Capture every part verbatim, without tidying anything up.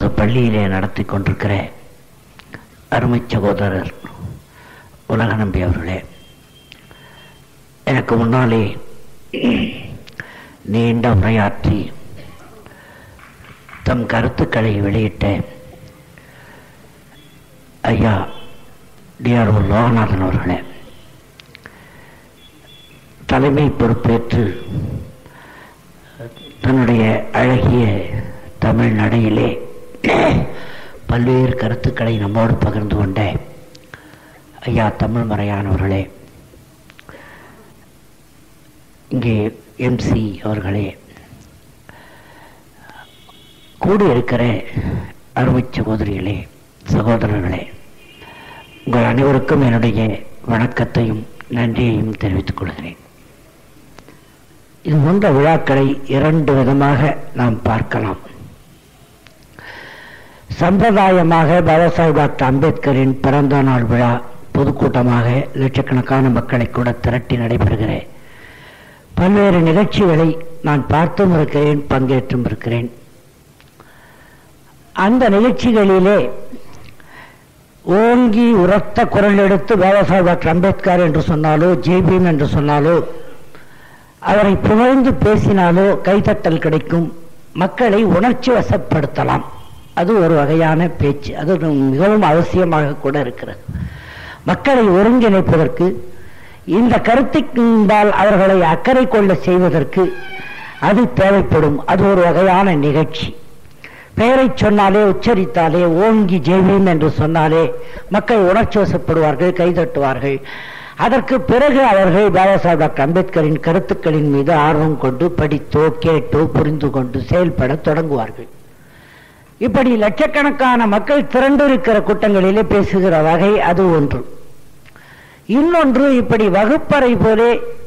பள்ளியிலே நடத்தி கொண்டிருக்கிற அருமை சகோதரர் உலக நம்பி அவர்களே, எனக்கு முன்னாலே நீண்ட உரையாற்றி தம் கருத்துக்களை வெளியிட்ட ஐயா டிஆர் லோகநாதன் அவர்களே, தலைமை பொறுப்பேற்று தன்னுடைய அழகிய தமிழ் நடையிலே பல்வேறு கருத்துக்களை நம்மோடு பகிர்ந்து கொண்ட ஐயா தமிழ் மறையானவர்களே, இங்கே எம்சி அவர்களே, கூடியிருக்கிற அருமை சகோதரிகளே, சகோதரர்களே, உங்கள் அனைவருக்கும் என்னுடைய வணக்கத்தையும் நன்றியையும் தெரிவித்துக் கொள்கிறேன். இது போன்ற விழாக்களை இரண்டு விதமாக நாம் பார்க்கலாம். சம்பிரதாயமாக பாபா சாஹேப் டாக்டர் அம்பேத்கரின் பிறந்த நாள் விழா பொதுக்கூட்டமாக லட்சக்கணக்கான மக்களை கூட திரட்டி நடைபெறுகிற பல்வேறு நிகழ்ச்சிகளை நான் பார்த்தும் இருக்கிறேன், பங்கேற்றும் இருக்கிறேன். அந்த நிகழ்ச்சிகளிலே ஓங்கி உரத்த குரல் எடுத்து பாபா சாஹேப் டாக்டர் அம்பேத்கர் என்று சொன்னாலோ, ஜெய்பீம் என்று சொன்னாலோ, அவரை புகழ்ந்து பேசினாலோ கைதட்டல் கிடைக்கும். மக்களை உணர்ச்சி வசப்படுத்தலாம். அது ஒரு வகையான பேச்சு. அது மிகவும் அவசியமாக கூட இருக்கிறது. மக்களை ஒருங்கிணைப்பதற்கு, இந்த கருத்தின்பால் அவர்களை அக்கறை கொள்ள செய்வதற்கு அது தேவைப்படும். அது ஒரு வகையான நிகழ்ச்சி. பெயரை சொன்னாலே, உச்சரித்தாலே, ஓங்கி ஜெய்பீம் என்று சொன்னாலே மக்கள் உணர்ச்சி வசப்படுவார்கள், கைதட்டுவார்கள். அதற்கு பிறகு அவர்கள் பாபா சாஹேப் டாக்டர் அம்பேத்கரின் கருத்துக்களின் மீது ஆர்வம் கொண்டு படித்தோ கேட்டோ புரிந்து கொண்டு செயல்பட தொடங்குவார்கள். இப்படி லட்சக்கணக்கான மக்கள் திரண்டிருக்கிற கூட்டங்களிலே பேசுகிற வகை அது ஒன்று. இன்னொன்று, இப்படி வகுப்பறை போலே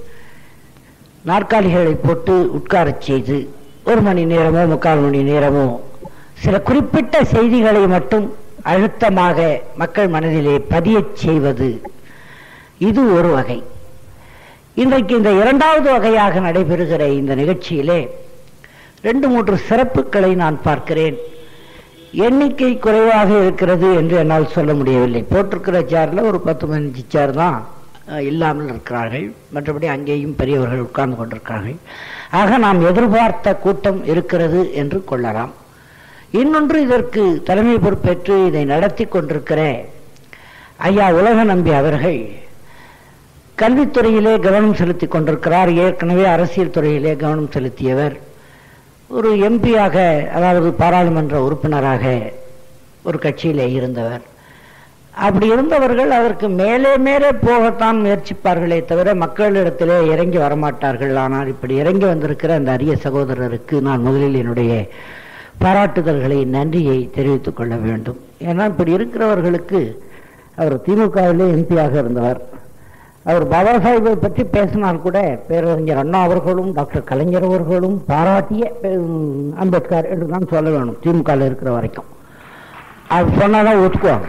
நாற்காலிகளை போட்டு உட்காரச் செய்து ஒரு மணி நேரமோ முக்கால் மணி நேரமோ சில குறிப்பிட்ட செய்திகளை மட்டும் அழுத்தமாக மக்கள் மனதிலே பதியச் செய்வது, இது ஒரு வகை. இன்றைக்கு இந்த இரண்டாவது வகையாக நடைபெறுகிற இந்த நிகழ்ச்சியிலே ரெண்டு மூன்று சிறப்புகளை நான் பார்க்கிறேன். எண்ணிக்கை குறைவாக இருக்கிறது என்று என்னால் சொல்ல முடியவில்லை. போட்டிருக்கிற சேரில் ஒரு பத்து பதினஞ்சு சேர் தான் இல்லாமல் இருக்கிறார்கள். மற்றபடி அங்கேயும் பெரியவர்கள் உட்கார்ந்து கொண்டிருக்கிறார்கள். ஆக நாம் எதிர்பார்த்த கூட்டம் இருக்கிறது என்று கொள்ளலாம். இன்னொன்று, இதற்கு தலைமை பொறுப்பேற்று இதை நடத்தி கொண்டிருக்கிற ஐயா உலக நம்பி அவர்கள் கல்வித்துறையிலே கவனம் செலுத்தி கொண்டிருக்கிறார். ஏற்கனவே அரசியல் துறையிலே கவனம் செலுத்தியவர். ஒரு எம்பியாக, அதாவது பாராளுமன்ற உறுப்பினராக ஒரு கட்சியிலே இருந்தவர். அப்படி இருந்தவர்கள் அதற்கு மேலே மேலே போகத்தான் முயற்சிப்பார்களே தவிர மக்களிடத்திலே இறங்கி வரமாட்டார்கள். ஆனால் இப்படி இறங்கி வந்திருக்கிற அந்த அரிய சகோதரருக்கு நான் முதலில் என்னுடைய பாராட்டுதல்களை, நன்றியை தெரிவித்துக் கொள்ள வேண்டும். ஏன்னா இப்படி இருக்கிறவர்களுக்கு, அவர் திமுகவிலே எம்பியாக இருந்தவர். அவர் பாபா சாஹேபை பற்றி பேசினால் கூட பேரறிஞர் அண்ணா அவர்களும் டாக்டர் கலைஞர் அவர்களும் பாராட்டிய அம்பேத்கர் என்று தான் சொல்ல வேணும். திமுகவில் இருக்கிற வரைக்கும் அது சொன்னாதான் ஒத்துக்குவாங்க.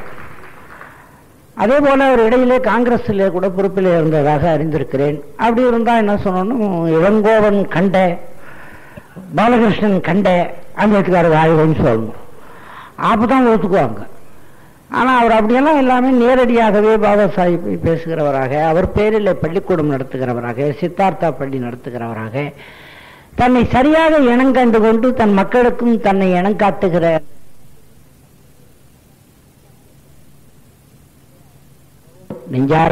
அதே போல ஒரு இடையிலே காங்கிரஸிலே கூட பொறுப்பிலே இருந்ததாக அறிந்திருக்கிறேன். அப்படி இருந்தால் என்ன சொல்லணும், இளங்கோவன் கண்ட, பாலகிருஷ்ணன் கண்ட அம்பேத்கர் வாழ்வுன்னு சொல்லணும். அப்பதான் ஒத்துக்குவாங்க. ஆனால் அவர் அப்படியெல்லாம் எல்லாமே நேரடியாகவே பாபா சாஹிப்பை பேசுகிறவராக, அவர் பேரில் பள்ளிக்கூடம் நடத்துகிறவராக, சித்தார்த்தா பள்ளி நடத்துகிறவராக, தன்னை சரியாக இனங்கண்டு கொண்டு தன் மக்களுக்கும் தன்னை இனங்காட்டுகிற நெஞ்சார.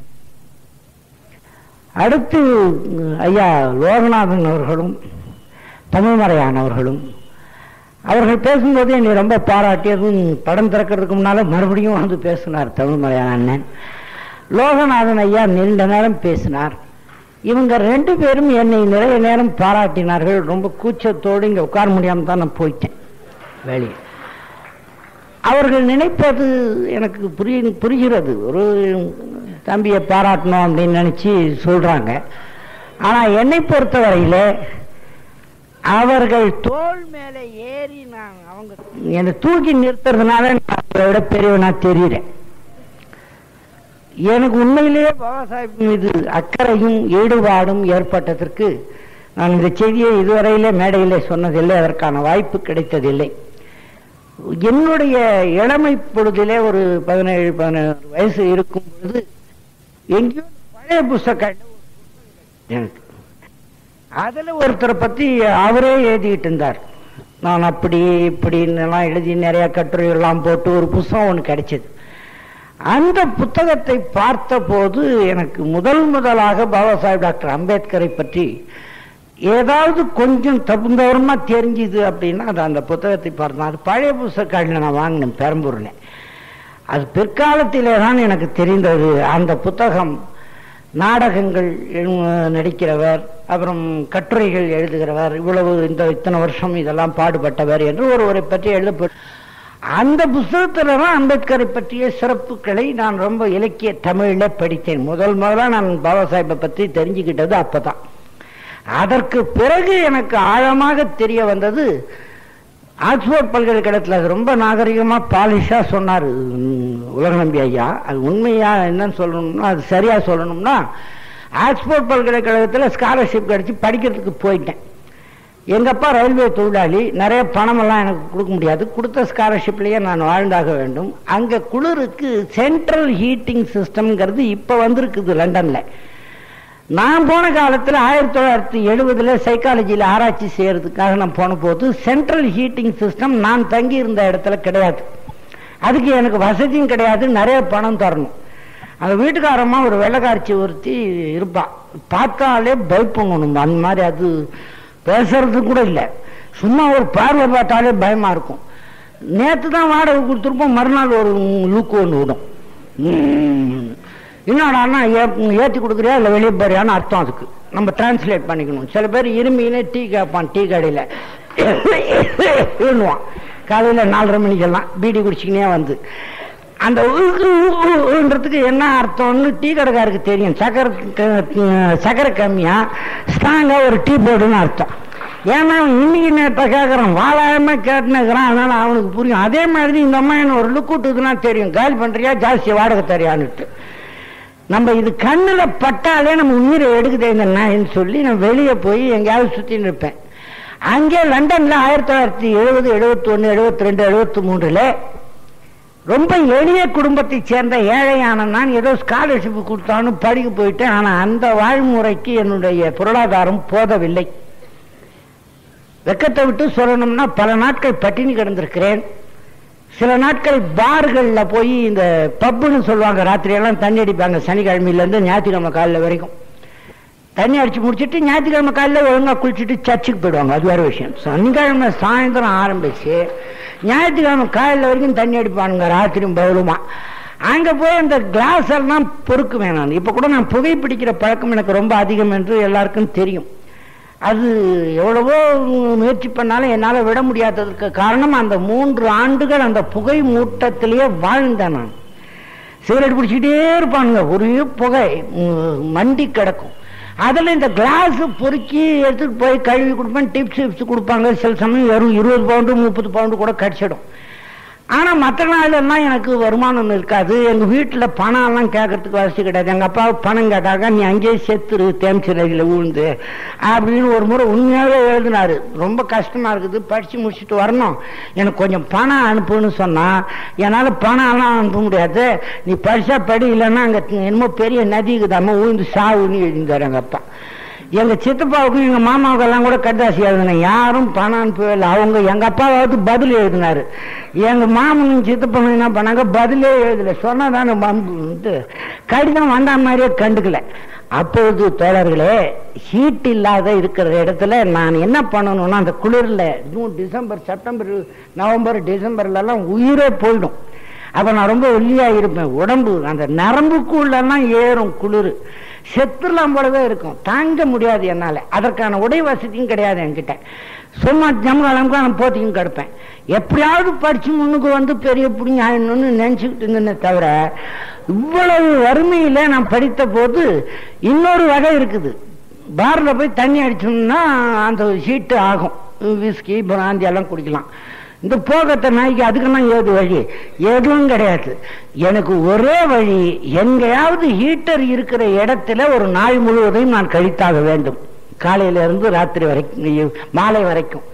அடுத்து ஐயா லோகநாதன் அவர்களும் தமிழ்மறையானவர்களும் அவர்கள் பேசும்போது என்னை ரொம்ப பாராட்டியதும், படம் திறக்கிறதுக்கு முன்னால மறுபடியும் வந்து பேசினார் தமிழ்மறையான அண்ணன். லோகநாதன் ஐயா நீண்ட நேரம் பேசினார். இவங்க ரெண்டு பேரும் என்னை நிறைய நேரம் பாராட்டினார்கள். ரொம்ப கூச்சத்தோடு இங்கே உட்கார முடியாமல் தான் நான் போயிட்டேன் வெளியே. அவர்கள் நினைப்பது எனக்கு புரிய புரிகிறது. ஒரு தம்பியை பாராட்டணும் அப்படின்னு நினச்சி சொல்கிறாங்க. ஆனால் என்னை பொறுத்தவரையில் அவர்கள் தோல் மேலே ஏறி நான் அவங்க என்னை தூக்கி நிறுத்துறதுனால நான் அவரை விட பெரியவனா தெரியுறேன். எனக்கு உண்மையிலேயே பாபா சாஹேப் மீது அக்கறையும் ஈடுபாடும் ஏற்பட்டதற்கு நான் இந்த செய்தியை இதுவரையிலே மேடையிலே சொன்னதில்லை, அதற்கான வாய்ப்பு கிடைத்ததில்லை. என்னுடைய இளமை பொழுதிலே ஒரு பதினேழு பதினாறு வயசு இருக்கும் பொழுது எங்கேயோ பழைய புஸ்தகம் எனக்கு அதுல ஒருத்தரை பத்தி அவரே எழுதிட்டு இருந்தார். நான் அப்படி இப்படின்னு எழுதி நிறைய கட்டுரைகள்லாம் போட்டு ஒரு புஸ்தகம் ஒன்று கிடைச்சது. அந்த புத்தகத்தை பார்த்த போது எனக்கு முதல் முதலாக பாபா சாஹேப் டாக்டர் அம்பேத்கரை பற்றி ஏதாவது கொஞ்சம் தகுந்தவரமா தெரிஞ்சுது அப்படின்னா அது அந்த புத்தகத்தை பார்த்தேன். அது பழைய புத்தகக்காடில் நான் வாங்கினேன் பெரம்பூர்ல. அது பிற்காலத்திலே தான் எனக்கு தெரிந்தது. அந்த புத்தகம் நாடகங்கள் நடிக்கிறவர், அப்புறம் கட்டுரைகள் எழுதுகிறவர், இவ்வளவு இந்த இத்தனை வருஷம் இதெல்லாம் பாடுபட்டவர் என்று ஒருவரை பற்றி எழுதப்பட்ட அந்த புத்தகத்துல தான் அம்பேத்கரை பற்றிய சிறப்புகளை நான் ரொம்ப இலக்கிய தமிழ்ல படித்தேன். முதல் முதல்ல நான் பாபா சாஹேப்பை பற்றி தெரிஞ்சுக்கிட்டது அப்பதான். அதற்கு பிறகு எனக்கு ஆழமாக தெரிய வந்தது ஆக்ஸ்போர்ட் பல்கலைக்கழகத்தில். அது ரொம்ப நாகரிகமா பாலிஷா சொன்னார் உலக நம்பி ஐயா. அது உண்மையா என்னன்னு சொல்லணும்னா, அது சரியா சொல்லணும்னா, ஆக்ஸ்போர்ட் பல்கலைக்கழகத்தில் ஸ்காலர்ஷிப் கிடைச்சி படிக்கிறதுக்கு போயிட்டேன். எங்க அப்பா ரயில்வே தொழிலாளி, நிறைய பணம் எல்லாம் எனக்கு கொடுக்க முடியாது. கொடுத்த ஸ்காலர்ஷிப்லயே நான் வாழ்ந்தாக வேண்டும். அங்க குளிருக்கு சென்ட்ரல் ஹீட்டிங் சிஸ்டம்ங்கிறது இப்ப வந்திருக்குது லண்டன்ல. நான் போன காலத்தில் ஆயிரத்தி தொள்ளாயிரத்தி எழுபதுல சைக்காலஜியில் ஆராய்ச்சி செய்யறதுக்காக நான் போன போது சென்ட்ரல் ஹீட்டிங் சிஸ்டம் நான் தங்கி இருந்த இடத்துல கிடையாது. அதுக்கு எனக்கு வசதியும் கிடையாது, நிறைய பணம் தரணும். அந்த வீட்டுக்காரமா ஒரு வெள்ளக்காட்சி ஒருத்தி இருப்பா, பார்த்தாலே பயப்படணும். அந்த மாதிரி அது பேசுறது கூட இல்லை, சும்மா ஒரு பார்வை பார்த்தாலே பயமா இருக்கும். நேற்று தான் வாடகை கொடுத்துருப்போம், மறுநாள் ஒரு லூக்கு ஒன்று விடும். என்னடான்னா ஏற்றி கொடுக்குறியா இல்லை வெளியே போறியான்னு அர்த்தம். அதுக்கு நம்ம டிரான்ஸ்லேட் பண்ணிக்கணும். சில பேர் இரும்பினே டீ கேட்பான், டீ கடையில் எழுவான் காலையில் நாலரை மணிக்கெல்லாம் பீடி குடிச்சிக்கினே வந்து. அந்த ஊன்றதுக்கு என்ன அர்த்தம்னு டீ கடைக்காருக்கு தெரியும். சக்கரை சக்கரை கம்மியா ஸ்ட்ராங்கா ஒரு டீ போடுன்னு அர்த்தம். ஏன்னா இன்னைக்கு நேற்று கேட்கறான், வாழாம கேட்டுனுக்கிறான், அதனால அவனுக்கு புரியும். அதே மாதிரி இந்த அம்மா என்ன ஒரு லுக் விட்டுதுன்னா தெரியும், காலி பண்றியா ஜாஸ்தி வாடகை தரியான்னுட்டு. நம்ம இது கண்ணுல பட்டாலே நம்ம உயிரை எடுக்குதே இந்த நாயின்னு சொல்லி நான் வெளியே போய் எங்கேயாவது சுத்தின்னு இருப்பேன். அங்கே லண்டன்ல ஆயிரத்தி தொள்ளாயிரத்தி எழுபது எழுபத்தி ஒன்னு எழுபத்தி ரெண்டு எழுபத்தி மூன்றுல ரொம்ப எளிய குடும்பத்தை சேர்ந்த ஏழையான நான் ஏதோ ஸ்காலர்ஷிப் கொடுத்தான்னு படிக்க போயிட்டேன். ஆனா அந்த வாழ்முறைக்கு என்னுடைய பொருளாதாரம் போதவில்லை. வெக்கத்தை விட்டு சொல்லணும்னா பல நாட்கள் பட்டினி கிடந்திருக்கிறேன். சில நாட்கள் பார்கள்ல போய் இந்த பப்புன்னு சொல்லுவாங்க, ராத்திரி எல்லாம் தண்ணி அடிப்பாங்க. சனிக்கிழமையில இருந்து ஞாயிற்றுக்கிழமை காலையில் வரைக்கும் தண்ணி அடிச்சு முடிச்சுட்டு ஞாயிற்றுக்கிழமை காலையில் ஒழுங்கா குளிச்சுட்டு சர்ச்சுக்கு போயிடுவாங்க. அது வேற விஷயம். சனிக்கிழமை சாயந்தரம் ஆரம்பிச்சு ஞாயிற்றுக்கிழமை காலையில் வரைக்கும் தண்ணி அடிப்பானுங்க, ராத்திரியும் பவுலுமா. அங்க போய் அந்த கிளாஸ் எல்லாம் பொறுக்குவேன் நான். இப்ப கூட நான் புகைப்பிடிக்கிற பழக்கம் எனக்கு ரொம்ப அதிகம் என்று எல்லாருக்கும் தெரியும். அது எவ்வளவோ முயற்சி பண்ணாலும் என்னால் விட முடியாததற்கு காரணம் அந்த மூன்று ஆண்டுகள் அந்த புகை மூட்டத்திலேயே வாழ்ந்தேன் நான். சிகரெட் பிடிச்சிக்கிட்டே இருப்பானுங்க, ஒரே புகை மண்டி கிடக்கும். அதில் இந்த கிளாஸ் பொறுக்கி எடுத்துட்டு போய் கழுவி கொடுப்பேன். டிப்ஸ் டிப்ஸ் கொடுப்பாங்க. சில சமயம் வெறும் இருபது பவுண்டு முப்பது பவுண்டு கூட கிடைச்சிடும். ஆனா மற்ற நாளெல்லாம் எனக்கு வருமானம் இருக்காது. எங்க வீட்டுல பணம் எல்லாம் கேட்கறதுக்கு வசதி கிடையாது. எங்க அப்பா பணம் கேட்டாங்க, நீ அங்கேயே செத்துரு தேம்சிலையில விழுந்து அப்படின்னு ஒரு முறை உண்மையாவே எழுதினாரு. ரொம்ப கஷ்டமா இருக்குது, படிச்சு முடிச்சுட்டு வரணும், எனக்கு கொஞ்சம் பணம் அனுப்புன்னு சொன்னா என்னால பணம் எல்லாம் அனுப்ப முடியாது, நீ படிச்சா படி, இல்லைன்னா அங்க என்னமோ பெரிய நதிக்குதாம உழுந்து சாவுன்னு எழுதிந்தாரு எங்க அப்பா. எங்க சித்தப்பாவுக்கும் எங்க மாமாவுக்கு எல்லாம் கூட கட்டாசி எழுதினேன், யாரும் பணம் அனுப்பவே இல்லை. அவங்க எங்க அப்பாவாவது பதில் எழுதினாரு. எங்க மாமனும் சித்தப்பனும் என்ன பண்ணாங்க, பதிலே எழுதல, சொன்னதான கடிதம் வந்த மாதிரியே கண்டுக்கல. அப்பொழுது தோழர்களே, ஹீட் இல்லாத இருக்கிற இடத்துல நான் என்ன பண்ணணும்னா, அந்த குளிர்ல ஜூன் டிசம்பர் செப்டம்பர் நவம்பர் டிசம்பர்ல எல்லாம் உயிரே போயிடும். அப்ப நான் ரொம்ப ஒல்லியா இருப்பேன். உடம்பு அந்த நரம்புக்குள்ளெல்லாம் ஏறும் குளிர், செத்துலாம் போலவே இருக்கும், தாங்க முடியாது என்னால. அதற்கான உடை வசதியும் கிடையாது என்கிட்ட. சும்மா ஜம்காலமுக்கு நான் போத்திக்கும் கிடப்பேன். எப்படியாவது படிச்சு முன்னுக்கு வந்து பெரிய பிடிங்க ஆயிடணும்னு நினைச்சுக்கிட்டு இருந்தேனே தவிர, இவ்வளவு வறுமையில நான் படித்த போது இன்னொரு வகை இருக்குது. பார்ல போய் தண்ணி அடிச்சோம்னா அந்த ஹீட்டு ஆகும், விஸ்கி பிராந்தி எல்லாம் குடிக்கலாம். இந்த போகத்தை நாய்க்கு அதுக்கெல்லாம் ஏது வழி? எதுவும் கிடையாது. எனக்கு ஒரே வழி, எங்கேயாவது ஹீட்டர் இருக்கிற இடத்துல ஒரு நாள் முழுவதையும் நான் கழித்தாக வேண்டும், காலையில இருந்து ராத்திரி வரைக்கும், மாலை வரைக்கும்.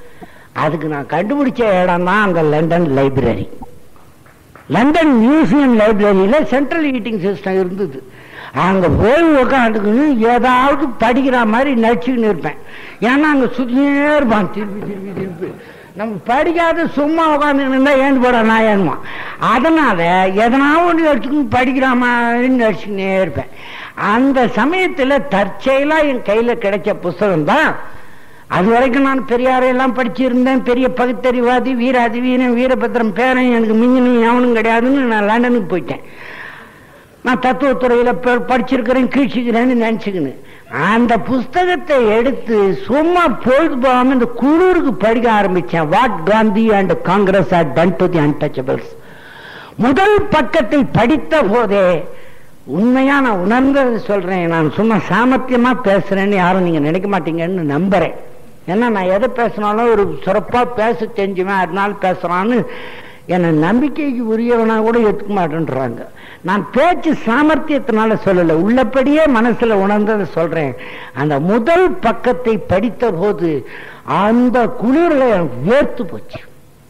அதுக்கு நான் கண்டுபிடிச்ச இடம் தான் அந்த லண்டன் லைப்ரரி. லண்டன் மியூசியம் லைப்ரரியில சென்ட்ரல் ஹீட்டிங் சிஸ்டம் இருந்தது. அங்க போய் உட்காந்துக்குன்னு ஏதாவது படிக்கிற மாதிரி நடிச்சுக்கின்னு இருப்பேன். ஏன்னா அங்க சுத்தினே இருப்பான் திருப்பி திருப்பி திருப்பி. நம்ம படிக்காத சும்மா உட்காந்துக்கிட்டு இருந்தா ஏந்து போட நான் ஏனுமா. அதனால எதனாவது ஒன்று நடிச்சுக்கணும் படிக்கிற மாதிரி நடிச்சுக்கினே இருப்பேன். அந்த சமயத்துல தற்செயலா என் கையில கிடைச்ச புஸ்தகம் தான். அது வரைக்கும் நான் பெரியாரையெல்லாம் படிச்சிருந்தேன். பெரிய பகுத்தறிவாதி, வீராதி வீரன், வீரபத்திரம் பேரன், எனக்கு மிஞ்சினும் எவனும் கிடையாதுன்னு நான் லண்டனுக்கு போயிட்டேன். நான் தத்துவத்துறையில படிச்சிருக்கிறேன், கீழ்ச்சிக்கிறேன்னு நினைச்சுக்கின்னு அந்த புஸ்தகத்தை எடுத்து சும்மா பொழுது போகாம இந்த குளிருக்கு படிக்க ஆரம்பிச்சேன். What Gandhi and Congress had done to the untouchables. முதல் பக்கத்தை படித்த போதே உண்மையா நான் உணர்ந்தது சொல்றேன். நான் சும்மா சாமர்த்தியமா பேசுறேன்னு யாரும் நீங்க நினைக்க மாட்டீங்கன்னு நம்புறேன். ஏன்னா நான் எதை பேசினாலும் ஒரு சிறப்பா பேச தெரிஞ்சுவேன், அதனால பேசுறான்னு என்னை நம்பிக்கைக்கு உரியவனா கூட எடுத்துக்க மாட்டேன்றாங்க. நான் பேச்சு சாமர்த்தியத்தினால சொல்லல, உள்ளபடியே மனசுல உணர்ந்ததை சொல்றேன். அந்த முதல் பக்கத்தை படித்த போது அந்த குளிர்ல வேர்த்து போச்சு,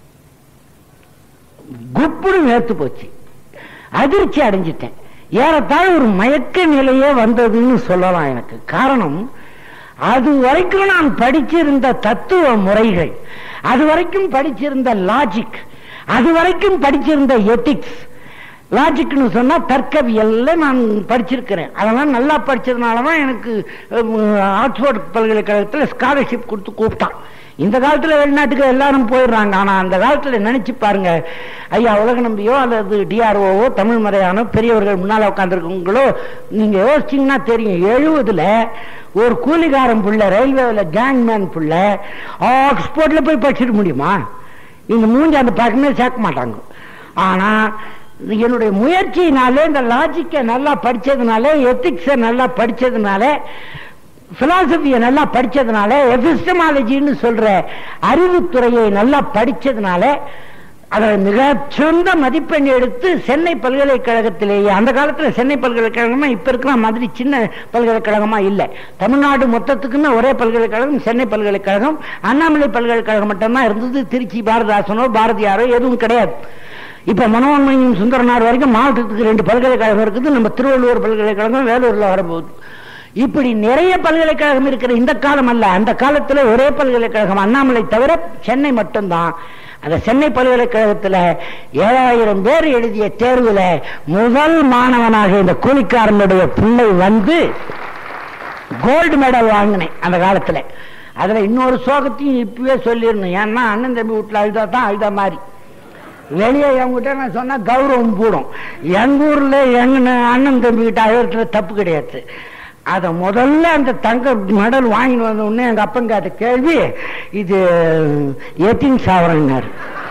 குப்புடு வேர்த்து போச்சு. அதிர்ச்சி அடைஞ்சிட்டேன். ஏறத்தாழ ஒரு மயக்க நிலையே வந்ததுன்னு சொல்லலாம். எனக்கு காரணம், அது வரைக்கும் நான் படிச்சிருந்த தத்துவ முறைகள், அது வரைக்கும் படிச்சிருந்த லாஜிக், அது வரைக்கும் படிச்சிருந்த எத்திக்ஸ். லாஜிக்னு சொன்னா தர்க்கவியல்ல நான் படிச்சிருக்கிறேன். அதெல்லாம் நல்லா படிச்சதுனாலதான் எனக்கு ஆக்ஸ்போர்ட் பல்கலைக்கழகத்தில் ஸ்காலர்ஷிப் கொடுத்து கூப்பிட்டான். இந்த காலத்துல வெளிநாட்டுக்கு எல்லாரும் போயிடுறாங்க. ஆனா அந்த காலத்துல நினைச்சு பாருங்க, ஐயா உலக நம்பியோ அல்லது டிஆர்ஓவோ தமிழ் மறையானோ பெரியவர்கள் முன்னால உட்காந்துருக்கவங்களோ நீங்க யோசிச்சீங்கன்னா தெரியும். எழுபதுல ஒரு கூலிகாரன் புள்ள, ரயில்வேல கேங்மேன் புள்ள ஆக்ஸ்போர்ட்ல போய் படிச்சிட முடியுமா? இந்த மூஞ்சி அந்த பக்கமே சேர்க்க மாட்டாங்க. ஆனா என்னுடைய முயற்சியினாலே, இந்த லாஜிக்கை நல்லா படிச்சதுனால, எத்திக்ஸை நல்லா படிச்சதுனால, பிலாசபியை நல்லா படிச்சதுனால, எபிஸ்டமாலஜின்னு சொல்ற அறிவுத்துறையை நல்லா படிச்சதுனால அதை மிக சிறந்த மதிப்பெண் எடுத்து சென்னை பல்கலைக்கழகத்திலேயே, அந்த காலத்துல சென்னை பல்கலைக்கழகமா இப்ப இருக்கிற மாதிரி சின்ன பல்கலைக்கழகமா இல்லை, தமிழ்நாடு மொத்தத்துக்குன்னு ஒரே பல்கலைக்கழகம் சென்னை பல்கலைக்கழகம். அண்ணாமலை பல்கலைக்கழகம் மட்டும்தான் இருந்தது. திருச்சி பாரதிதாசனோ பாரதியாரோ எதுவும் கிடையாது. இப்ப மனோன்மணியும் சுந்தரனார் வரைக்கும் மாவட்டத்துக்கு ரெண்டு பல்கலைக்கழகம் இருக்குது. நம்ம திருவள்ளுவர் பல்கலைக்கழகம் வேலூர்ல வரப்போகுது. இப்படி நிறைய பல்கலைக்கழகம் இருக்கிற இந்த காலம் அல்ல. அந்த காலத்துல ஒரே பல்கலைக்கழகம் அண்ணாமலை தவிர சென்னை மட்டும்தான். அந்த சென்னை பல்கலைக்கழகத்துல ஏழாயிரம் பேர் எழுதிய தேர்வுல முதல் மாணவனாக இந்த கூலிக்காரனுடைய பிள்ளை வந்து கோல்டு மெடல் வாங்கினேன் அந்த காலத்துல. அதுல இன்னொரு சோகத்தையும் இப்பவே சொல்லிடணும். ஏன்னா அண்ணன் தம்பி வீட்டுல அழுதா தான் அழுதா மாதிரி, வெளியே என்கிட்ட நான் சொன்னா கௌரவம் கூடும். எங்க ஊர்ல எங்க அண்ணன் தம்பி கிட்ட அழுகிற தப்பு கிடையாது. அத முதல்ல அந்த தங்க மெடல் வாங்கிட்டு வந்த உடனே எங்க அப்பங்க அதை கேள்வி, இது எத்தனை சாவரம்னாரு.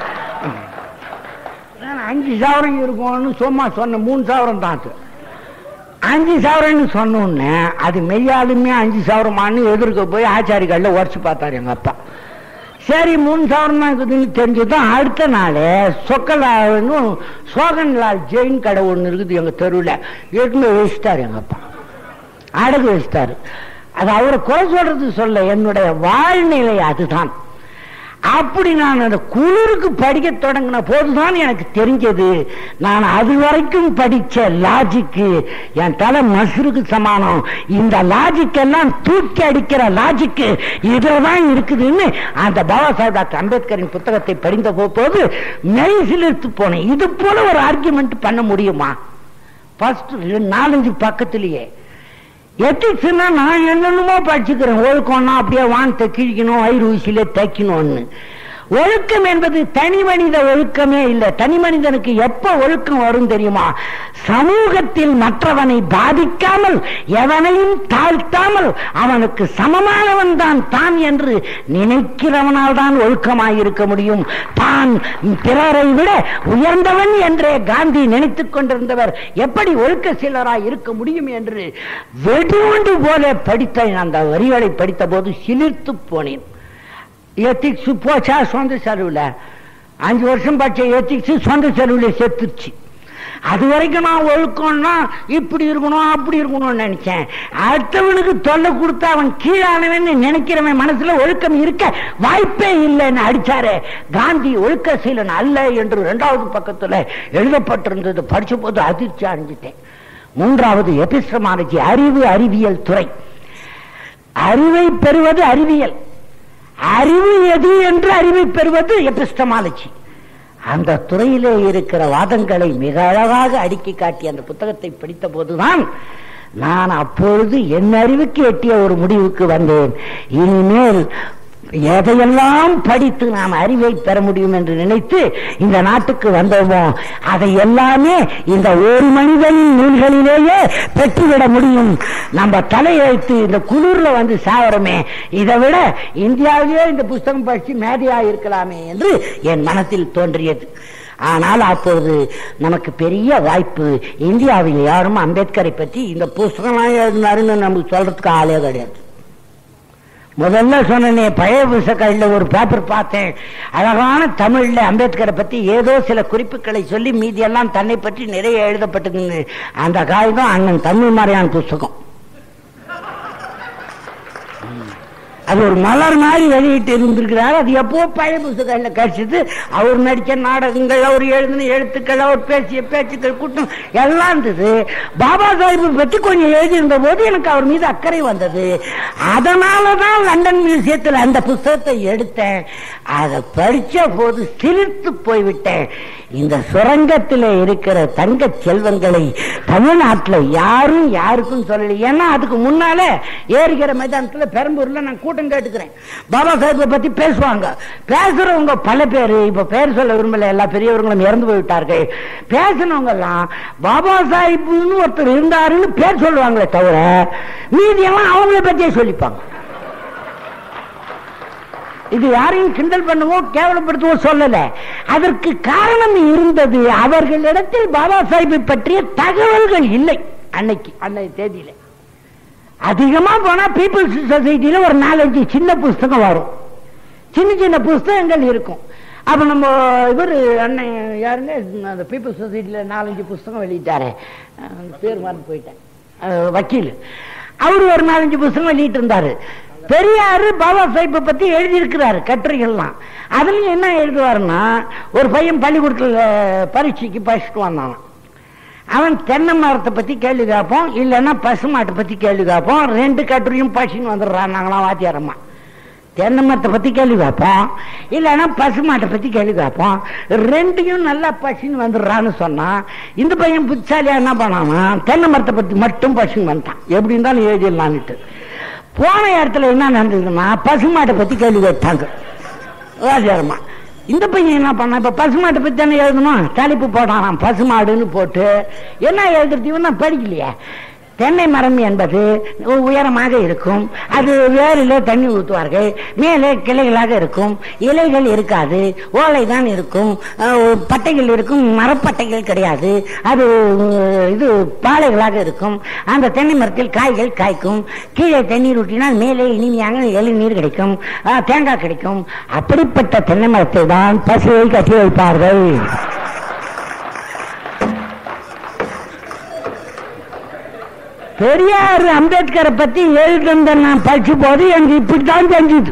அஞ்சு சாவரம் இருக்கும்னு சும்மா சொன்ன, மூணு சாவரம் தான். அஞ்சு சாவரம்னு சொன்ன உடனே அது மெய்யாலுமே அஞ்சு சாவரமானு எதிர்க்க போய் ஆச்சாரி கல்ல உடச்சு பார்த்தாரு எங்க அப்பா. சரி மூணு சாவரம் தான் இருக்குதுன்னு தெரிஞ்சுதான் அடுத்த நாள் சொக்கலான்னு சோகன்லால் ஜெயின் கடை ஒன்று இருக்குது எங்க தெருவில், எடுத்து வச்சுட்டாரு எங்க அப்பா, அடகு வச்சுட்டாரு. அது அவரை குறை சொல்றது சொல்ல, என்னுடைய வாழ்நிலை அதுதான். அப்படி நான் அந்த குளிருக்கு படிக்க தொடங்கின போதுதான் எனக்கு தெரிஞ்சது, நான் அது வரைக்கும் படிச்ச லாஜிக்கு என் தலை மசுருக்கு சமானம். இந்த லாஜிக் எல்லாம் தூக்கி அடிக்கிற லாஜிக்கு இதுலதான் இருக்குதுன்னு அந்த பாபா சாஹேப் டாக்டர் அம்பேத்கரின் புத்தகத்தை படிந்த போது மெய்சிலிர்த்து போனேன். இது போல ஒரு ஆர்குமெண்ட் பண்ண முடியுமா? ஃபர்ஸ்ட் நாலஞ்சு பக்கத்திலேயே எத்திக்ஸ்னா நான் என்னென்னமோ படிச்சுக்கிறேன். ஒழுக்கம்னா அப்படியே வானத்தை கிழிக்கணும், வயிறு ஊசியிலே தைக்கணும்னு. ஒழுக்கம் என்பது தனி மனித ஒழுக்கமே இல்லை. தனி மனிதனுக்கு எப்ப ஒழுக்கம் வரும் தெரியுமா? சமூகத்தில் மற்றவனை பாதிக்காமல், எவனையும் தாழ்த்தாமல், அவனுக்கு சமமானவன் தான் தான் என்று நினைக்கிறவனால் தான் ஒழுக்கமாயிருக்க முடியும். தான் பிறரை விட உயர்ந்தவன் என்றே காந்தி நினைத்துக் கொண்டிருந்தவர் எப்படி ஒழுக்க சீலராய் இருக்க முடியும் என்று வெடிவுண்டு போல படித்த அந்த வரிகளை படித்த போது சிலிர்த்து போனேன். எத்திக்ஸ் போச்சா சொந்த செலவுல, அஞ்சு வருஷம் படிச்ச எத்திக்ஸ் சொந்த செலவுல செத்துருச்சு. அது வரைக்கும் நான் ஒழுக்கம்னா இப்படி இருக்கணும் அப்படி இருக்கணும்னு நினைச்சேன். அடுத்தவனுக்கு தொல்லை கொடுத்து அவன் கீழானவன் நினைக்கிறவன் மனசுல ஒழுக்கம் இருக்க வாய்ப்பே இல்லைன்னு அடிச்சாரு காந்தி. ஒழுக்க சீலன் அல்ல என்று இரண்டாவது பக்கத்துல எழுதப்பட்டிருந்தது. படிச்ச போது அதிர்ச்சி அடைஞ்சிட்டேன். மூன்றாவது எபிஸ்டமாலஜி, அறிவு அறிவியல் துறை. அறிவை பெறுவது அறிவியல், அறிவு எது என்று அறிவை பெறுவது எபிஸ்டமாலஜி. அந்த துறையிலே இருக்கிற வாதங்களை மிக அழகாக அடுக்கி காட்டிய அந்த புத்தகத்தை படித்த போதுதான் நான் அப்பொழுது என் அறிவுக்கு எட்டிய ஒரு முடிவுக்கு வந்தேன். இனிமேல் எதையெல்லாம் படித்து நாம் அறிவை பெற முடியும் என்று நினைத்து இந்த நாட்டுக்கு வந்தோமோ அதை எல்லாமே இந்த ஒரு மனிதனின் நூல்களிலேயே பெற்றுவிட முடியும். நம்ம தலையெழுத்து இந்த குளிர்ல வந்து சாவரமே, இதை விட இந்தியாவிலேயே இந்த புஸ்தகம் படிச்சு மேதையா இருக்கலாமே என்று என் மனத்தில் தோன்றியது. ஆனால் அப்போது நமக்கு பெரிய வாய்ப்பு. இந்தியாவில் யாரும் அம்பேத்கரை பற்றி இந்த புஸ்தகம் எழுதினாருன்னு நமக்கு சொல்றதுக்கு ஆளே கிடையாது. முதல்ல சொன்னே பழைய புஸ்தகங்கள்ல ஒரு பேப்பர் பார்த்தேன், அழகான தமிழ்ல அம்பேத்கரை பத்தி ஏதோ சில குறிப்புகளை சொல்லி மீதி எல்லாம் தன்னை பற்றி நிறைய எழுதப்பட்டதுன்னு. அந்த காகிதம் அண்ணன் தமிழ் மாதிரியான புஸ்தகம். அது ஒரு மலர் மாதிரி வெளியிட்டு இருந்திருக்கிறார். அது எப்போ பழைய புத்தகங்கள்ல கிடைச்சது. அவர் நடிச்ச நாடகங்கள், அவர் எழுதின எழுத்துக்கள், அவர் பேசிய பேச்சுக்கள் கூட்டம் எல்லாம் இருந்தது. பாபா சாஹிப் பற்றி கொஞ்சம் எழுதியிருந்த போது எனக்கு அவர் மீது அக்கறை வந்தது. அதனாலதான் லண்டன் மியூசியத்தில் அந்த புத்தகத்தை எடுத்தேன். அதை படிச்ச போது சிரித்து போய்விட்டேன். இந்த சுரங்கத்தில் இருக்கிற தங்க செல்வங்களை தமிழ்நாட்டில் யாரும் யாருக்கும் சொல்லல. ஏன்னா அதுக்கு முன்னால ஏரிக்கிற மைதானத்தில் பெரம்பூர்ல நான் கூட்டம் கேட்டுக்கிறேன். பாபா சாஹிப்பை பத்தி பேசுவாங்க. பேசுறவங்க பல பேர், இப்ப பேர் சொல்ல விரும்பல, எல்லா பெரியவர்களும் இறந்து போய்விட்டார்கள். பேசினவங்க எல்லாம் பாபா சாஹிப்னு ஒருத்தர் இருந்தாருன்னு பேர் சொல்லுவாங்களே தவிர மீதியெல்லாம் அவங்கள பத்தியே சொல்லிப்பாங்க. இது யாரையும் கிண்டல் பண்ணவோ கேவலப்படுத்தவோ சொல்லல. அதற்கு காரணம் இருந்தது, அவர்களிடத்தில் பாபா சாஹிப்பை பற்றிய தகவல்கள் இல்லை. அன்னைக்கு அன்னைக்கு தேதியில அதிகமா போனா பீப்புள்ஸ் சொசைட்டில ஒரு நாலஞ்சு சின்ன புஸ்தகம் வரும், சின்ன சின்ன புஸ்தகங்கள் இருக்கும். அப்ப நம்ம இவர் அண்ணன் யாருங்க அந்த பீப்புள்ஸ் சொசைட்டில நாலஞ்சு புஸ்தகம் வெளியிட்டாரு, பேர் மறந்து போயிட்டேன், வக்கீல். அவரு ஒரு நாலஞ்சு புஸ்தகம் வெளியிட்டு இருந்தாரு. பெரியாரு பாபா சாஹிப்பை பத்தி எழுதியிருக்கிறாரு கட்டுரைகள்லாம். அதுலயும் என்ன எழுதுவாருன்னா, ஒரு பையன் பள்ளிக்கூடத்துல பரீட்சைக்கு படிச்சுட்டு வந்தான். அவன் தென்னை மரத்தை பத்தி கேள்வி கேட்போம், இல்லைன்னா பசுமாட்டை பத்தி கேள்வி கேட்போம். ரெண்டு கட்டுரையும் பசின்னு வந்துடுறான். நாங்களாம் வாத்தியாரம்மா தென்னை மரத்தை பத்தி கேள்வி கேட்போம், இல்லைன்னா பசுமாட்டை பத்தி கேள்வி கேட்போம். ரெண்டையும் நல்லா பசின்னு வந்துடுறான்னு சொன்னா இந்த பையன் புத்திசாலியா என்ன பண்ணானா, தென்னை மரத்தை பத்தி மட்டும் பசின்னு வந்துட்டான். எப்படி இருந்தாலும் எழுதிடலான்ட்டு. போன இடத்துல என்ன நடந்ததுன்னா பசுமாட்டை பத்தி கேள்வி கேட்டாங்க வாத்தியாரம்மா. இந்த பையன் என்ன பண்ண, இப்ப பசுமாட்டை பத்தி தானே எழுதணும், தலைப்பு போட்டான் பசுமாடுன்னு போட்டு. என்ன எழுதுறது, இவன் தான் படிக்கலையே. தென்னை மரம் என்பது உயரமாக இருக்கும், அது வேரிலே தண்ணி ஊற்றுவார்கள், மேலே கிளைகளாக இருக்கும், இலைகள் இருக்காது, ஓலை தான் இருக்கும், பட்டைகள் இருக்கும், மரப்பட்டைகள் கிடையாது, அது இது பாலைகளாக இருக்கும். அந்த தென்னை மரத்தில் காய்கள் காய்க்கும், கீழே தண்ணீர் ஊற்றினால் மேலே இனிமையாக இளநீர் கிடைக்கும், தேங்காய் கிடைக்கும். அப்படிப்பட்ட தென்னை மரத்தை தான் பசுவை கட்டி வைப்பார்கள். பெரியார் அம்பேத்கரை பத்தி எழுதுந்த நான் படிச்ச போது எனக்கு இப்படித்தான் தெரிஞ்சுது.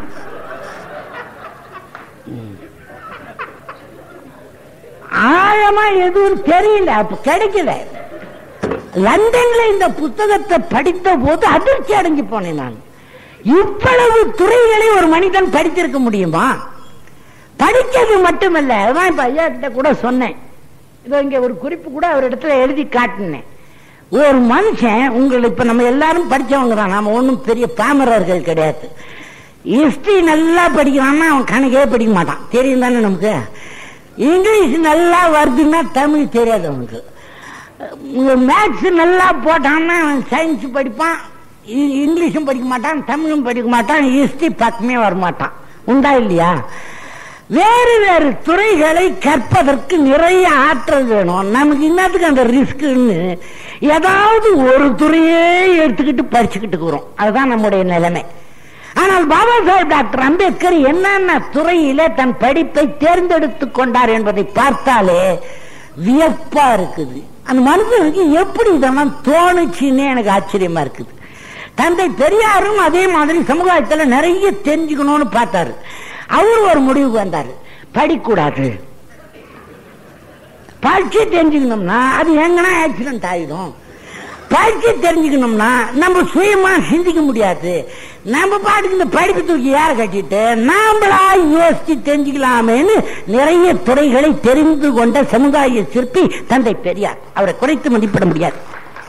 ஆழமா எதுவும் தெரியல, அப்ப கிடைக்கல. லண்டன்ல இந்த புத்தகத்தை படித்த போது அதிர்ச்சி அடைஞ்சு போனேன் நான். இவ்வளவு துறைகளை ஒரு மனிதன் படித்திருக்க முடியுமா? படிக்கிறது மட்டுமல்ல, அதான் இப்ப ஐயா கிட்ட கூட சொன்னேன். இதோ இங்க ஒரு குறிப்பு கூட அவர் இடத்துல எழுதி காட்டினேன். ஒரு மனுஷன், உங்களை இப்ப நம்ம எல்லாரும் படிச்சவங்க தான், நாம ஒன்றும் பெரிய பாமரர்கள் கிடையாது. ஹிஸ்டரி நல்லா படிக்கிறான்னா அவன் கணக்கே படிக்க மாட்டான், தெரியும் தானே நமக்கு. இங்கிலீஷ் நல்லா வருதுன்னா தமிழ் தெரியாது அவனுக்கு. மேத்ஸ் நல்லா போட்டான்னா அவன் சயின்ஸ் படிப்பான், இங்கிலீஷும் படிக்க மாட்டான், தமிழும் படிக்க மாட்டான், ஹிஸ்டரி பக்கமே வரமாட்டான். உண்டா இல்லையா? வேறு வேறு துறைகளை கற்பதற்கு நிறைய ஆற்றல் வேணும். நமக்கு இன்னத்துக்கு அந்த ரிஸ்க்னு ஏதாவது ஒரு துறையே எடுத்துக்கிட்டு படிச்சுக்கிட்டு இருக்கிறோம். அதுதான் நம்முடைய நிலைமை. ஆனால் பாபா சாஹிப் டாக்டர் அம்பேத்கர் என்னென்ன துறையிலே தன் படிப்பை தேர்ந்தெடுத்துக் கொண்டார் என்பதை பார்த்தாலே வியப்பா இருக்குது. அந்த மனுஷனுக்கு எப்படி இதெல்லாம் தோணுச்சுன்னு எனக்கு ஆச்சரியமா இருக்குது. தந்தை பெரியாரும் அதே மாதிரி சமுதாயத்தில் நிறைய தெரிஞ்சுக்கணும்னு பார்த்தாரு. அவரு ஒரு முடிவுக்கு வந்தாரு, படிக்கூடாது, படிச்சு தெரிஞ்சுக்கணும்னா அது எங்கன்னா ஆக்சிடென்ட் ஆயிடும், படிச்சு தெரிஞ்சுக்கணும்னா நம்ம சுயமா சிந்திக்க முடியாது, நம்ம பாட்டுக்கு இந்த படிப்பு தூக்கி யார கட்டிட்டு நாமளா யோசிச்சு தெரிஞ்சுக்கலாமேன்னு நிறைய துறைகளை தெரிந்து கொண்ட சமுதாய சிற்பி தந்தை பெரியார். அவரை குறைத்து மதிப்பிட முடியாது.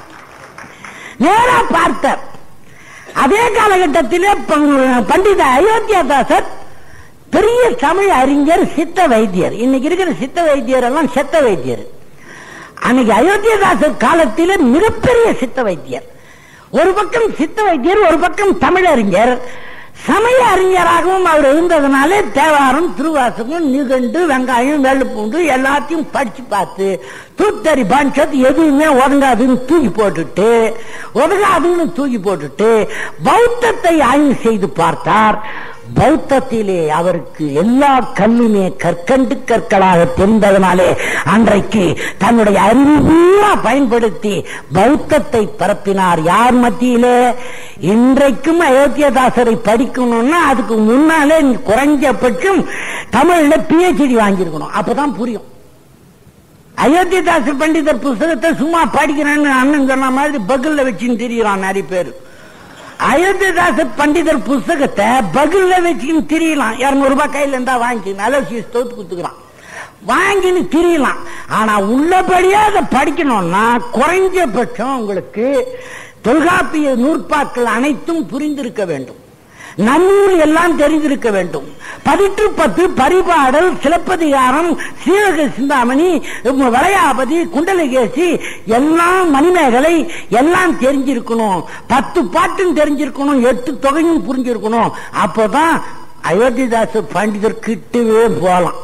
நேரா பார்த்தார். அதே காலகட்டத்திலே பண்டித அயோத்தியாதாசர் பெரிய தமிழ் அறிஞர், சித்த வைத்தியர். இன்னைக்கு இருக்கிற சித்த வைத்தியர் எல்லாம் செத்த வைத்தியர். அன்னைக்கு அயோத்தியாதாசர் காலத்திலே மிகப்பெரிய சித்த வைத்தியர். ஒரு பக்கம் சித்த வைத்தியர், ஒரு பக்கம் தமிழறிஞர். சமய அறிஞராகவும் அவர் இருந்ததுனாலே தேவாரம், திருவாசகம், நிகண்டு, வெங்காயம், வெள்ளுப்பூண்டு எல்லாத்தையும் படிச்சு பார்த்து தூத்தரி பான்சத் எதுவுமே ஒதுங்காதுன்னு தூக்கி போட்டுட்டு ஒதுங்காதுன்னு தூக்கி போட்டுட்டு பௌத்தத்தை ஆய்வு செய்து பார்த்தார். பௌத்தத்திலே அவருக்கு எல்லா கல்லுமே கற்கண்டு கற்களாக தெரிந்ததனாலே அன்றைக்கு தன்னுடைய அறிவு பூரா பயன்படுத்தி பௌத்தத்தை பரப்பினார். யார் மத்தியிலே? இன்றைக்கும் அயோத்தியதாசரை படிக்கணும்னா அதுக்கு முன்னாலே குறைஞ்சபட்சம் தமிழ்ல பிஹெச்டி வாங்கியிருக்கணும், அப்பதான் புரியும். அயோத்தியதாசர் பண்டிதர் புஸ்தகத்தை சும்மா படிக்கிறேன்னு அண்ணன் சொன்ன மாதிரி பகுல்ல வச்சுன்னு திரியிறான் நிறைய பேர். அயோத்தியதாசர் பண்டிதர் புஸ்தகத்தை பகுல்ல வச்சுன்னு திரியலாம். இருநூறு ரூபாய் கையில இருந்தா வாங்கி அலோசியஸ் தோத்து குத்துக்கிறான், வாங்கின்னு திரியலாம். ஆனா உள்ளபடியா அதை படிக்கணும்னா குறைஞ்சபட்சம் உங்களுக்கு தொல்காப்பிய நூற்பாக்கள் அனைத்தும் புரிந்திருக்க வேண்டும், நன்னூல் எல்லாம் தெரிந்திருக்க வேண்டும். பதிற்று பத்து, பரிபாடல், சிலப்பதிகாரம், சீவக சிந்தாமணி, வளையாபதி, குண்டலகேசி எல்லாம், மணிமேகலை எல்லாம் தெரிஞ்சிருக்கணும். பத்து பாட்டும் தெரிஞ்சிருக்கணும், எட்டு தொகையும் புரிஞ்சிருக்கணும். அப்போதான் அயோத்திதாச பண்டிதர் கிட்டவே போலாம்.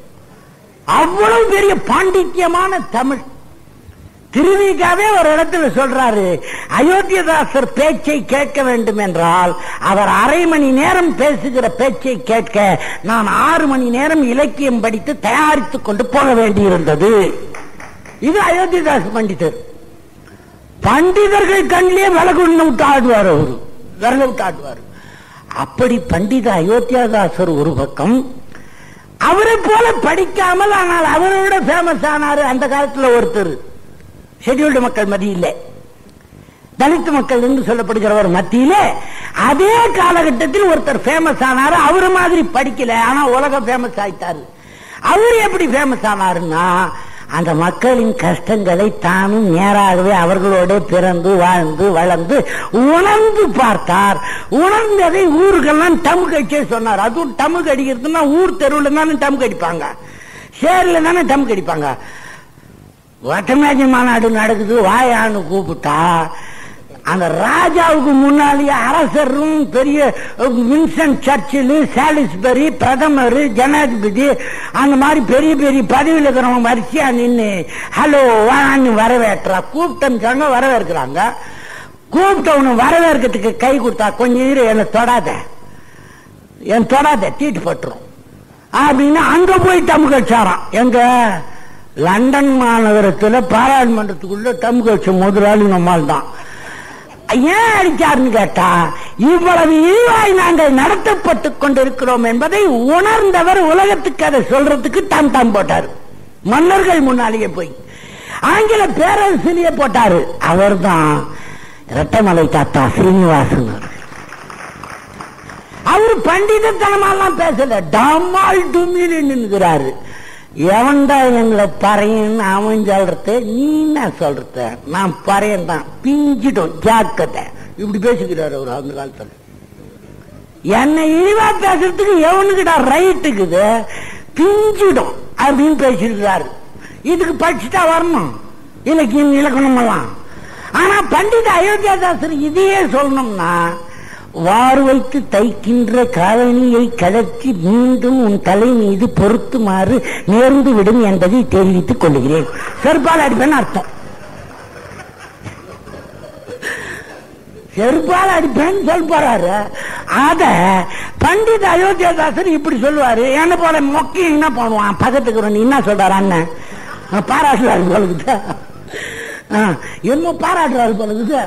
அவ்வளவு பெரிய பாண்டித்யமான தமிழ். திருவிகாவே ஒரு இடத்துல சொல்றாரு, அயோத்தியதாசர் பேச்சை கேட்க வேண்டும் என்றால் அவர் அரை மணி நேரம் பேசுகிற பேச்சை கேட்க நான் ஆறு மணி நேரம் இலக்கியம் படித்து தயாரித்துக் கொண்டு போக வேண்டியிருந்தது. இது அயோத்தியதாச பண்டிதர். பண்டிதர்கள் கண்ணிலே விலகுன்னு விட்டு ஆடுவார், அவரு விரல விட்டு ஆடுவார். அப்படி பண்டித அயோத்தியதாசர் ஒரு பக்கம், அவரை போல படிக்காமல் ஆனால் அவரோட பேமஸ் ஆனாரு அந்த காலத்தில் ஒருத்தர், ஷெட்யூல்டு மக்கள் மத்தியிலே, தலித் மக்கள் என்று சொல்லப்படுகிறவர் மத்தியிலே அதே காலகட்டத்தில் ஒருத்தர் பேமஸ் ஆனாரு. அவரு மாதிரி படிக்கல, ஆனா உலக பேமஸ் ஆயிட்டாரு. அவரு எப்படி பேமஸ் ஆனாருன்னா அந்த மக்களின் கஷ்டங்களை தானும் நேராகவே அவர்களோட பிறந்து வாழ்ந்து வளர்ந்து உணர்ந்து பார்த்தார். உணர்ந்ததை ஊருக்கெல்லாம் டமுக்கு அடிச்சே சொன்னார். அதுவும் டமுக்கு அடிக்கிறதுனா ஊர் தெருவில் தானே டமுக்கு அடிப்பாங்க, சேர்ல தானே டமுக்கு அடிப்பாங்க. வட்டமேஜ மாநாடு நடக்குது, வாயான்னு கூப்பிட்டா அந்த ராஜாவுக்கு முன்னாலேயே அரசரும் பெரிய வின்சென்ட் சர்ச்சில், சாலிஸ்பரி, பிரதமர், ஜனாதிபதி அந்த மாதிரி பெரிய பெரிய பதவியில் இருக்கிறவங்க வரிசையா நின்று ஹலோ வான்னு வரவேற்றா. கூப்பிட்டோன்னு வரவேற்கிறாங்க. கூப்பிட்டவனு வரவேற்கிறதுக்கு கை கொடுத்தா கொஞ்சம் இரு, என்னை தொடாத, என் தொடாத தீட்டு பட்டுரும் அப்படின்னு அங்க போய் டம்மு கட்சாராம். எங்க லண்டன் மாநகரத்தில் பாராளுமன்றத்துக்குள்ள டம்மு கட்ச முதலாளி நம்மால் தான். ஏன் அடிச்சாருன்னு கேட்டா, இவ்வளவு இழிவாய் நாங்கள் நடத்தப்பட்டு கொண்டிருக்கிறோம் என்பதை உணர்ந்தவர் உலகத்துக்கு அதை சொல்றதுக்கு டம் டம் போட்டார். மன்னர்கள் முன்னாலேயே போய் ஆங்கில பேரரசிலேயே போட்டாரு. அவர் தான் இரட்டமலை தாத்தா ஸ்ரீனிவாசன். அவரு பண்டிதத்தனமாலாம் பேசல, டமால் டுமில் நின்னுகிறாரு. எவன்டா எங்களை பறையன்னு அவன் சொல்றத, நீ என்ன சொல்றத, நான் பறையன் தான், பிஞ்சிடும் ஜாக்கத்தை, இப்படி பேசிக்கிறாரு அவர் அந்த காலத்துல. என்னை இழிவா பேசுறதுக்கு எவனுக்குடா ரைட்டுக்குது, பிஞ்சிடும் அப்படின்னு பேசிருக்கிறாரு. இதுக்கு படிச்சுட்டா வரணும் இலக்கியம் இலக்கணம் எல்லாம். ஆனா பண்டித அயோத்தியாதாசர் இதையே சொல்லணும்னா, வார் வைத்து தைக்கின்ற காலனியை கலற்றி மீண்டும் உன் தலை மீது பொருத்துமாறு நேர்ந்து விடும் என்பதை தெரிவித்துக் கொள்கிறேன். செருப்பால் அடிப்பேன்னு அர்த்தம். செருப்பால் அடிப்பேன்னு சொல்ல போறாரு. அத பண்டித அயோத்தியாதாசர் இப்படி சொல்லுவாரு. என்ன போல மொக்கி என்ன பண்ணுவான் பக்கத்துக்கு என்ன சொல்றாரு அண்ணன் பாராட்டுவாரு. என்ன பாராட்டுறாரு போல.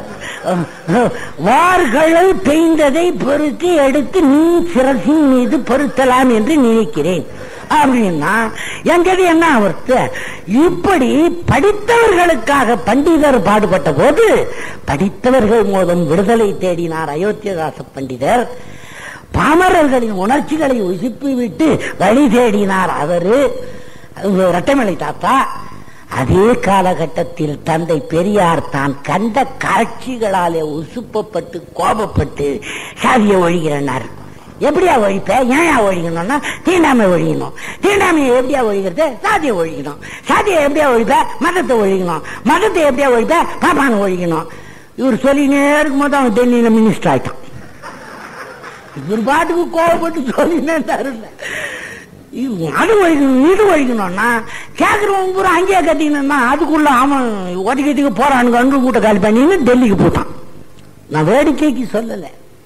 வார்களை பெய்ந்ததை பொறுத்து எடுத்து நீ சிரசின் மீது பொருத்தலாம் என்று நினைக்கிறேன் அப்படின்னா எங்கது என்ன அவர்த்து. இப்படி படித்தவர்களுக்காக பண்டிதர் பாடுபட்ட போது படித்தவர்கள் மூலம் விடுதலை தேடினார் அயோத்தியதாச பண்டிதர். பாமரர்களின் உணர்ச்சிகளை உசுப்பி விட்டு வழி தேடினார் அவரு இரட்டைமலை தாத்தா. அதே காலகட்டத்தில் தந்தை பெரியார் தான் கண்ட காட்சிகளாலே உசுப்பப்பட்டு கோபப்பட்டு சாதியை ஒழிகிறார். எப்படியா ஒழிப்ப, ஏன் ஒழிக்கணும்னா தீண்டாமை ஒழிக்கணும். தீண்டாமையை எப்படியா ஒழிக்கிறது, சாதியை ஒழிக்கணும். சாதியை எப்படியா ஒழிப்ப, மதத்தை ஒழிக்கணும். மதத்தை எப்படியா ஒழிப்ப, பாப்பானை ஒழிக்கணும். இவர் சொல்லினே இருக்கும் போது அவன் டெல்லியில மினிஸ்டர் ஆயிட்டான். இவர் பாட்டுக்கு கோபப்பட்டு சொல்லினே தரல. அது ஒழிக்கணும் இது ஒழிக்கணும்னா கேட்கறவங்க பூரா அங்கேயே கட்டினா அதுக்குள்ள அவன் ஒதுக்கத்துக்கு போறானுங்க அங்கு கூட்ட காலி பண்ணின்னு டெல்லிக்கு போட்டான். நான் வேடிக்கைக்கு சொல்லல.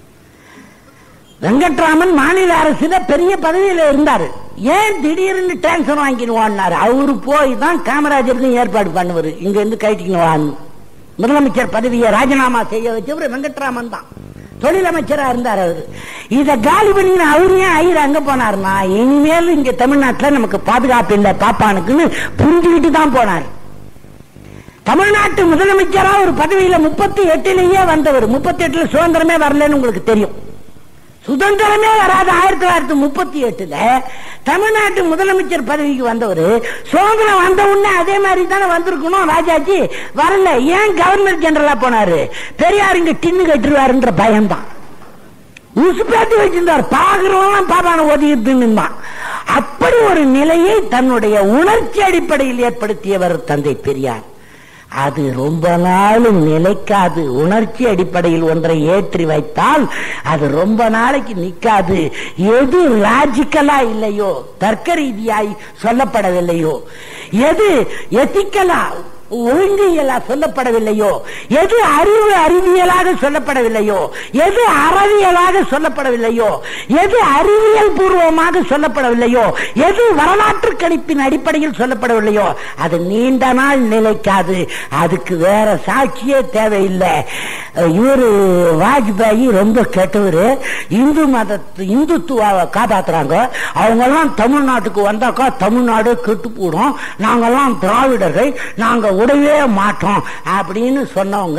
வெங்கட்ராமன் மாநில அரசுல பெரிய பதவியில இருந்தாரு. ஏன் திடீர்னு டிரான்ஸ்பர் வாங்கிடுவான்னாரு. அவரு போய் தான் காமராஜருக்கும் ஏற்பாடு பண்ணுவாரு. இங்க இருந்து கைட்டிக்குவான்னு முதலமைச்சர் பதவியை ராஜினாமா செய்ய வச்சவர் வெங்கட்ராமன் தான். தொழிலமைச்சரா இருந்தார் அவரு. இத காலி பண்ணி அவரு ஏன் ஐயர் அங்க போனாருன்னா இனிமேல் இங்க தமிழ்நாட்டில் நமக்கு பாதுகாப்பு இல்லை பாப்பானுக்குன்னு புரிஞ்சுக்கிட்டு தான் போனார். தமிழ்நாட்டு முதலமைச்சரா ஒரு பதவியில முப்பத்தி எட்டுலயே வந்தவர். முப்பத்தி எட்டுல சுதந்திரமே வரலன்னு உங்களுக்கு தெரியும். சுதந்திரமே வராது ஆயிரத்தி தொள்ளாயிரத்தி முப்பத்தி எட்டுல தமிழ்நாட்டு முதலமைச்சர் பதவிக்கு வந்தவர். சுதந்திரம் வந்த உடனே அதே மாதிரி தானே வந்திருக்கணும். ராஜாஜி வரல. ஏன் கவர்னர் ஜெனரலா போனாரு? பெரியார் இங்க டின்னு கட்டுருவாருன்ற பயம்தான். உசுப்பேத்தி வச்சிருந்தார். பாக்குறவங்க பாப்பான ஒதுக்கிட்டு. அப்படி ஒரு நிலையை தன்னுடைய உணர்ச்சி அடிப்படையில் ஏற்படுத்தியவர் தந்தை பெரியார். அது ரொம்ப நாளும் நிலைக்காது. உணர்ச்சி அடிப்படையில் ஒன்றை ஏற்றி வைத்தால் அது ரொம்ப நாளைக்கு நிற்காது. எது லாஜிக்கலா இல்லையோ, தர்க்க ரீதியாய் சொல்லப்படவில்லையோ, எது எத்திக்கலா ஒழுங்கியலா சொல்லப்படவில்லையோ, எது அறிவு அறிவியலாக சொல்லப்படவில்லையோ, எது அறவியலாக சொல்லப்படவில்லையோ, எது அறிவியல் பூர்வமாக சொல்லப்படவில்லையோ, எது வரலாற்று கணிப்பின் அடிப்படையில் சொல்லப்படவில்லையோ அது நீண்ட நாள் நிலைக்காது. அதுக்கு வேற சாட்சியே தேவையில்லை. இவரு வாஜ்பாயி ரொம்ப கெட்டவரு. இந்து மதத்து இந்துத்துவாவை காப்பாத்துறாங்க. அவங்க எல்லாம் தமிழ்நாட்டுக்கு வந்தாக்கா தமிழ்நாடு கெட்டு போடும், நாங்கெல்லாம் திராவிடர்கள், நாங்க உடவே மாட்டோம் அப்படின்னு சொன்னவங்க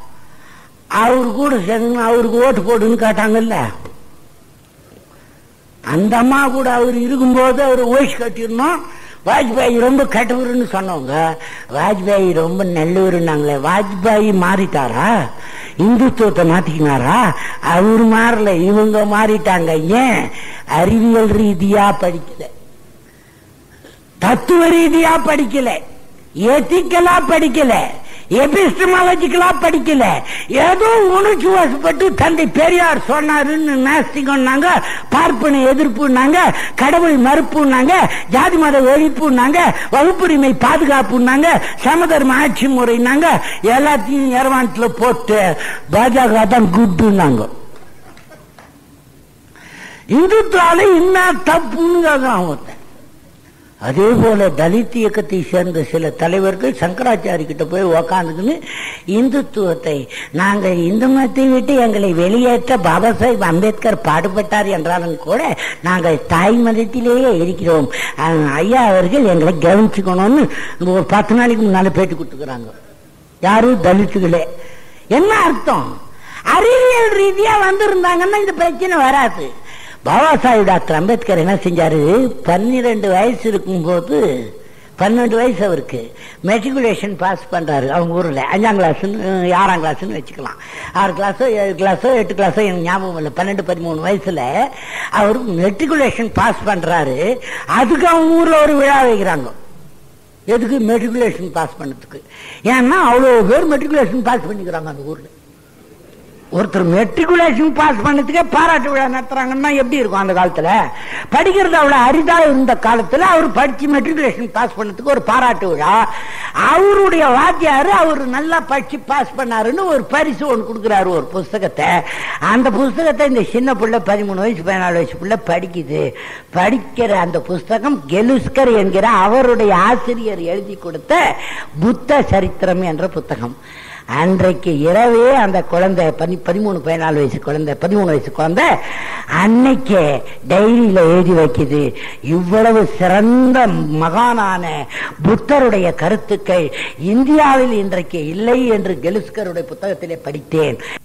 அவரு கூட சேர்ந்து அவருக்கு ஓட்டு போடுன்னு கேட்டாங்கல்ல. அந்த அம்மா கூட அவர் இருக்கும்போது அவர் ஓய்ஸ் கட்டிடணும். வாஜ்பாயி ரொம்ப கெட்டவருன்னு சொன்னவங்க வாஜ்பாயி ரொம்ப நல்லவருன்னாங்களே. வாஜ்பாயி மாறிட்டாரா? இந்துத்துவத்தை மாத்திக்கினாரா? அவரு மாறல, இவங்க மாறிட்டாங்க. ஏன்? அறிவியல் ரீதியா படிக்கல, தத்துவ ரீதியா படிக்கல, எத்திக்கலா படிக்கல, எபிஸ்டமாலஜிக்கலா படிக்கல. ஏதோ உணர்ச்சி வசப்பட்டு தந்தை பெரியார் சொன்னாருன்னு நாஸ்திகம்னாங்க, பார்ப்பன எதிர்ப்புனாங்க, கடவுள் மறுப்புனாங்க, ஜாதி மத ஒழிப்புனாங்க, வகுப்புரிமை பாதுகாப்புனாங்க, சமதர்ம ஆட்சி முறைனாங்க. எல்லாத்தையும் எரவான்ல போட்டு பாஜக தான் குட்டுனாங்க. இந்துத்தால இன்னும் தப்புன்னு. அதே போல தலித் இயக்கத்தை சேர்ந்த சில தலைவர்கள் சங்கராச்சாரி கிட்ட போய் உக்காந்துக்குன்னு இந்துத்துவத்தை நாங்கள் இந்து மதத்தை விட்டு எங்களை வெளியேற்ற பாபா சாஹிப் அம்பேத்கர் பாடுபட்டார் என்றாலும் கூட நாங்கள் தாய் மதத்திலேயே இருக்கிறோம், ஐயா அவர்கள் எங்களை கவனிச்சுக்கணும்னு ஒரு பத்து நாளைக்கு முன்னால பேட்டி கொடுத்துக்கிறாங்க. யாரும் தலித்துகளே. என்ன அர்த்தம்? அறிவியல் ரீதியா வந்திருந்தாங்கன்னா இந்த பிரச்சனை வராது. பாபா சாஹிப் டாக்டர் அம்பேத்கர் என்ன செஞ்சாரு? பன்னிரெண்டு வயசு இருக்கும் போது, பன்னெண்டு வயசு அவருக்கு, மெட்ரிகுலேஷன் பாஸ் பண்றாரு. அவங்க ஊர்ல அஞ்சாம் கிளாஸ் ஆறாம் கிளாஸ்ன்னு வச்சுக்கலாம். ஆறு கிளாஸோ ஏழு கிளாஸோ எட்டு கிளாஸோ எனக்கு ஞாபகம் இல்லை. பன்னெண்டு பதிமூணு வயசுல அவர் மெட்ரிகுலேஷன் பாஸ் பண்றாரு. அதுக்கு அவங்க ஊர்ல ஒரு விழா வைக்கிறாங்க. எதுக்கு? மெட்ரிகுலேஷன் பாஸ் பண்ணதுக்கு. ஏன்னா அவ்வளோ பேர் மெட்ரிகுலேஷன் பாஸ் பண்ணிக்கிறாங்க அந்த ஊர்ல. ஒருத்தர் மெட்ரிகுலேஷன் பாஸ் பண்ணதுக்கே பாராட்டு விழா நடத்துறாங்கன்னா எப்படி இருக்கும் அந்த காலத்துல? படிக்கிறது அவ்வளவு அரிதா இருந்த காலத்துல அவர் படிச்சு மெட்ரிகுலேஷன் பாஸ் பண்ணதுக்கு ஒரு பாராட்டு விழா, அவருடைய வாத்தியாரு அவர் நல்லா படிச்சு பாஸ் பண்ணாருன்னு ஒரு பரிசு ஒன்று கொடுக்குறாரு, ஒரு புஸ்தகத்தை. அந்த புஸ்தகத்தை இந்த சின்ன பிள்ளை பதிமூணு வயசு பதினாலு வயசு பிள்ளை படிக்குது. படிக்கிற அந்த புஸ்தகம் கெலுஸ்கர் என்கிற அவருடைய ஆசிரியர் எழுதி கொடுத்த புத்த சரித்திரம் என்ற புத்தகம். அன்றைக்கு இரவே அந்த குழந்தை பதிமூணு பதினாலு வயசு குழந்தை பதிமூணு வயசு குழந்தை அன்னைக்கு டைரியில எழுதி வைக்குது, இவ்வளவு சிறந்த மகானான புத்தருடைய கருத்துக்கள் இந்தியாவில் இன்றைக்கு இல்லை என்று கெலுஸ்கருடைய புத்தகத்திலே படித்தேன்.